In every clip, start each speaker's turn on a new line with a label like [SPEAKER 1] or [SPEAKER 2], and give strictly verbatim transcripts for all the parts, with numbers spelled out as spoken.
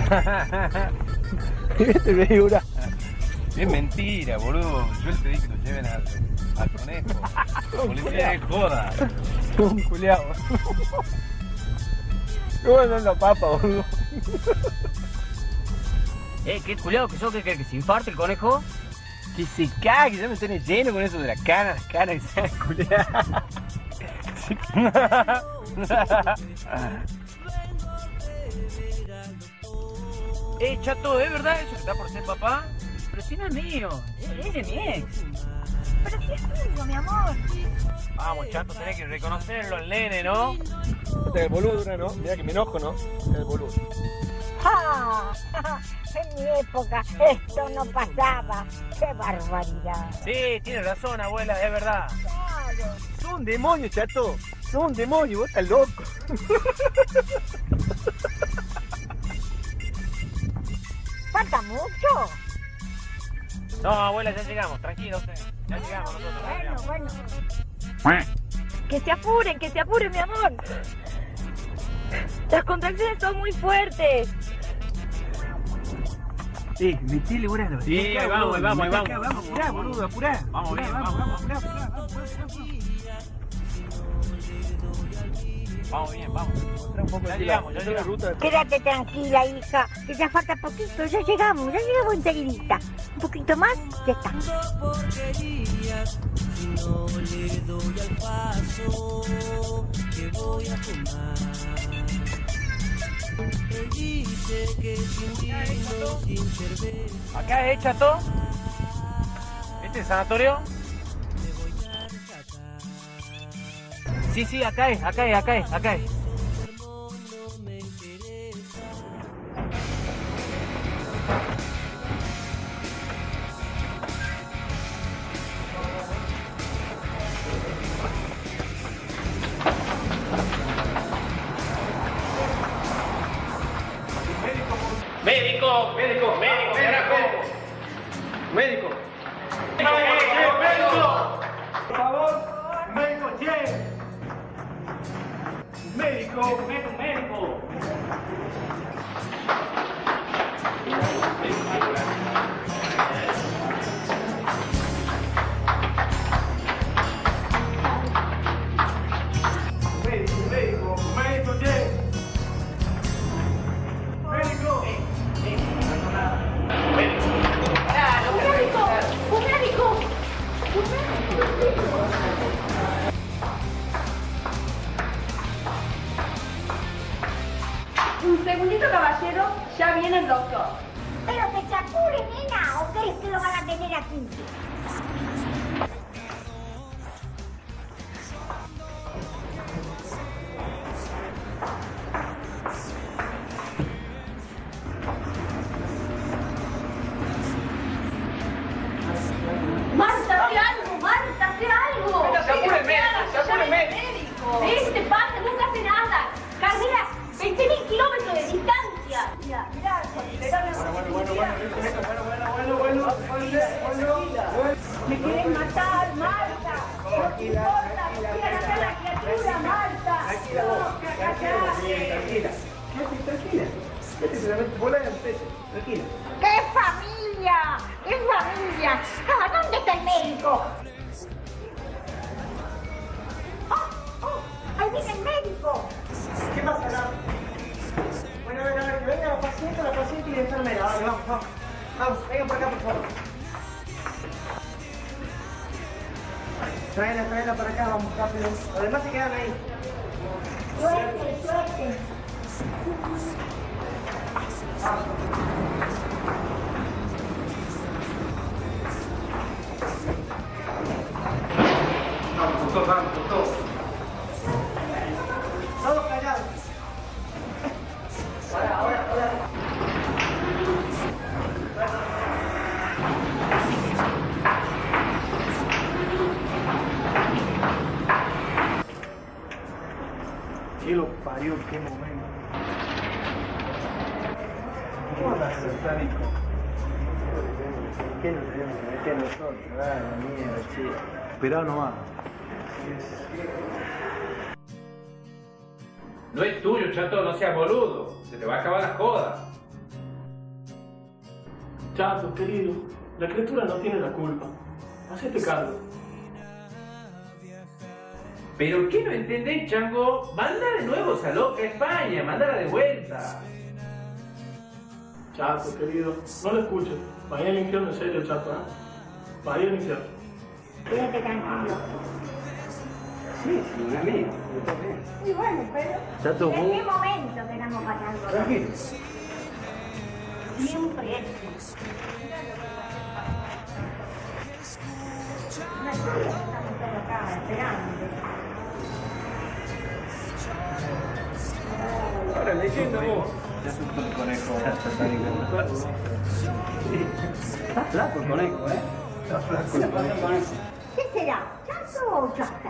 [SPEAKER 1] Este me figura.
[SPEAKER 2] Es mentira, boludo. Yo te dije que lo lleven al, al conejo. Policía de joda.
[SPEAKER 1] Un culiao. ¿Cómo son los papas, boludo?
[SPEAKER 3] Eh, ¿qué culiao que sos? ¿Qué crees? ¿Que se infarte el conejo?
[SPEAKER 1] Que se cague, ya me tiene lleno con eso de la cana, las canas que se culiao.
[SPEAKER 3] Eh, chato, ¿es verdad eso que está por ser papá? Pero si no es mío, es de mi ex.
[SPEAKER 4] Pero si es tuyo, mi amor.
[SPEAKER 3] Vamos, chato, tenés que reconocerlo, el nene, ¿no?
[SPEAKER 1] Este es el boludo, una, ¿no? Mira que me enojo, ¿no? Este es el boludo.
[SPEAKER 4] ¡Ah! En mi época esto no pasaba. ¡Qué barbaridad!
[SPEAKER 3] Sí, tienes razón, abuela, es verdad.
[SPEAKER 4] Claro.
[SPEAKER 1] Sos un demonio, chato. Sos un demonio, vos estás loco.
[SPEAKER 4] ¿Falta mucho?
[SPEAKER 3] No, abuela, ya llegamos, tranquilo usted. Ya llegamos nosotros. ya
[SPEAKER 4] Bueno,
[SPEAKER 3] llegamos.
[SPEAKER 4] bueno. Que se apuren, que se apuren, mi amor. Las contracciones son muy fuertes.
[SPEAKER 1] Sí, metile, boludo.
[SPEAKER 3] Sí, vamos, ahí vamos, ahí vamos.
[SPEAKER 1] Vamos, apurá, boludo, apurá.
[SPEAKER 3] Vamos bien, vamos, vamos.
[SPEAKER 1] apurá, apurá, vamos, apurá,
[SPEAKER 3] Vamos bien, vamos.
[SPEAKER 1] apurá un poco
[SPEAKER 3] Ya
[SPEAKER 1] de
[SPEAKER 3] llegamos, ya
[SPEAKER 1] la- de la
[SPEAKER 3] llegamos.
[SPEAKER 1] ruta.
[SPEAKER 4] Quédate tranquila, hija, que ya falta poquito, ya llegamos, ya llegamos enseguidita. Un poquito más, ya está.
[SPEAKER 5] Porquerías, si no le doy al paso que voy a fumar. Él dice que sin vino, sin cerveza,
[SPEAKER 3] Acá es, chato. ¿Este es el sanatorio?
[SPEAKER 5] te voy a rescatar.
[SPEAKER 3] Sí, sí, acá es, acá es, acá es, acá es.
[SPEAKER 5] No me interesa.
[SPEAKER 3] Médico, médico, médico, carajo.
[SPEAKER 1] Médico.
[SPEAKER 3] Médico.
[SPEAKER 1] Por favor, médico, che. Médico.
[SPEAKER 3] Médico, médico.
[SPEAKER 1] Médico, médico, médico, che. Médico.
[SPEAKER 4] ¡Un médico! ¡Un médico! ¡Un médico!
[SPEAKER 6] Un segundito, caballero, ya viene el doctor.
[SPEAKER 4] Pero que se apure, nena, ¿o crees que lo van a tener aquí?
[SPEAKER 6] Marta, haz algo, Marta, haz algo.
[SPEAKER 3] Pero se apure el médico, se apure el
[SPEAKER 6] médico. ¿Ves? Te pasa, nunca hace nada. Carmela, veinte mil kilómetros de distancia. Mira, mira,
[SPEAKER 1] Bueno, bueno, bueno, bueno, bueno, bueno, bueno, bueno, bueno.
[SPEAKER 6] me quieren matar, Marta. No te importa, quieren hacer la criatura, Marta.
[SPEAKER 1] Tranquila vos, tranquila, bien, tranquila. Quédate tranquila. Quédate solamente, bola de anestesia, tranquila.
[SPEAKER 4] ¡Qué familia! ¡Qué familia! Ah, ¿dónde está el médico? ¡Oh, oh! ¡Ahí viene el médico!
[SPEAKER 1] ¿Qué pasa, acá? Bueno, a ver, a ver, que venga la paciente, la paciente y la enfermera. Vale, vamos, vamos. Vamos, vengan por acá, por favor. Tráela, tráela para acá, vamos rápido. Los demás se quedan ahí.
[SPEAKER 4] Suerte, suerte.
[SPEAKER 1] Vamos, doctor, vamos, doctor. Todos callados. Ahora, ahora, ahora. ¿Qué lo parió? ¿Qué momento? ¿Cómo andas, satánico? ¿Qué nos tenemos que meter nosotros? Ah, la mierda, che. Esperá nomás.
[SPEAKER 2] No es tuyo, chato, no seas boludo. Se te va a acabar la joda.
[SPEAKER 7] Chato, querido, la criatura no tiene la culpa. Hacete cargo.
[SPEAKER 3] ¿Pero qué no entendés, chango? Manda de nuevo esa loca a España, mandala de vuelta.
[SPEAKER 7] Chato, querido, no lo escuches. Vaya al infierno, en serio, chato, ¿eh? Vaya al infierno.
[SPEAKER 4] Quédate tranquilo.
[SPEAKER 2] Sí, sí, un amigo. Yo también.
[SPEAKER 4] Y bueno, pero...
[SPEAKER 2] Chato,
[SPEAKER 4] ¿en
[SPEAKER 2] vos-
[SPEAKER 4] qué momento quedamos pasando?
[SPEAKER 2] Tranquilo.
[SPEAKER 4] Siempre es. Una historia que estamos todos acá esperando.
[SPEAKER 2] Ahora leyendo vos. Ya asustó el conejo. Está flaco el conejo, ¿eh? Está flaco el conejo.
[SPEAKER 4] ¿Qué será? ¿Chato o chata?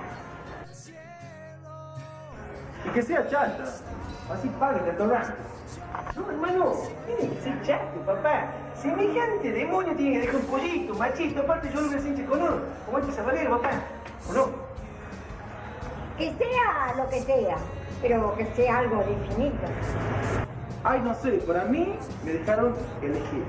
[SPEAKER 1] Y que sea chata. Así paga el restaurante. No, hermano, tiene que ser chato, papá. Semejante demonio tiene que dejar un pollito, machito. Aparte yo lo voy a hacer con uno. Como este sabalero, papá. ¿O no?
[SPEAKER 4] Que sea lo que sea, pero que sea algo definido.
[SPEAKER 1] Ay, no sé, para mí me dejaron elegir.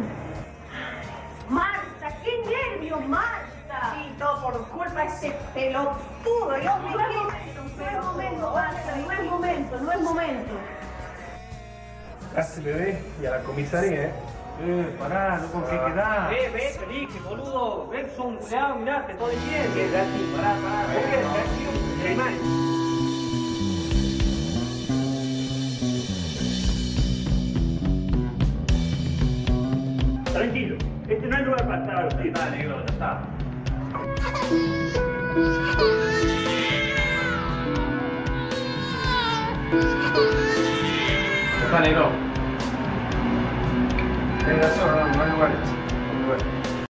[SPEAKER 6] Marta, qué nervios, Marta.
[SPEAKER 4] Sí, todo por culpa de este pelotudo. Yo me
[SPEAKER 6] No es momento, no es momento, Marta, no es momento, no es momento.
[SPEAKER 7] Gracias, bebé, y a la comisaría, ¿eh?
[SPEAKER 2] Eh, pará, no con qué quedás.
[SPEAKER 3] Ve, ve, te dije, boludo. Ve, son un culeado, mirá, te estoy diciendo. Que así, pará, pará. Vos querés tranquilo, animal.
[SPEAKER 7] Tranquilo, este no es lugar para estar a los
[SPEAKER 3] Está, negro, ya está.
[SPEAKER 2] Está negro. Tienes razón, no, no hay lugares. No hay lugares.